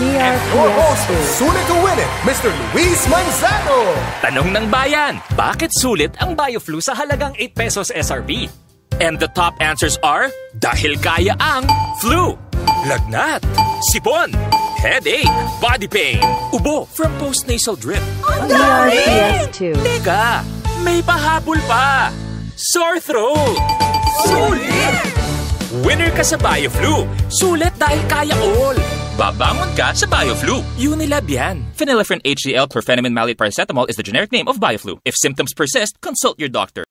And your host, sulit to win it, Mr. Luis Manzano. Tanong ng bayan, bakit sulit ang Bioflu sa halagang 8 pesos SRP? And the top answers are, dahil kaya ang flu, lagnat, sipon, headache, body pain, ubo from post-nasal drip. DRPS 2. Teka, may pahabol pa. Sore throat. Sulit! Winner ka sa Bioflu. Sulit dahil kaya all. Babangon ka sa Bioflu. Unilab yan. Phenylephrine HCl chlorpheniramine maleate paracetamol is the generic name of Bioflu. If symptoms persist, consult your doctor.